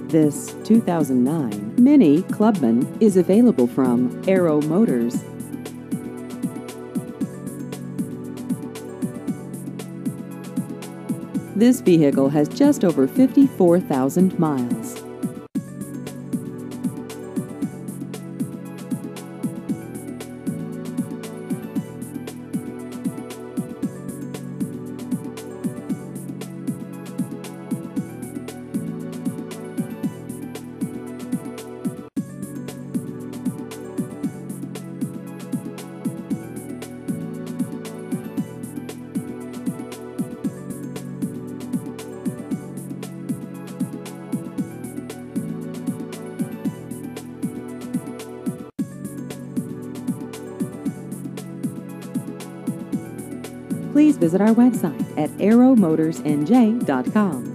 This 2009 Mini Clubman is available from Arrow Motors. This vehicle has just over 54,000 miles. Please visit our website at arrowmotorsnj.com.